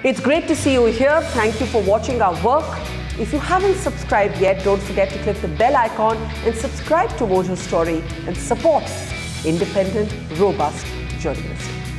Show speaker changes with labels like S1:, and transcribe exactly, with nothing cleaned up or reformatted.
S1: It's great to see you here. Thank you for watching our work. If you haven't subscribed yet, don't forget to click the bell icon and subscribe to Mojo Story and support independent, robust journalism.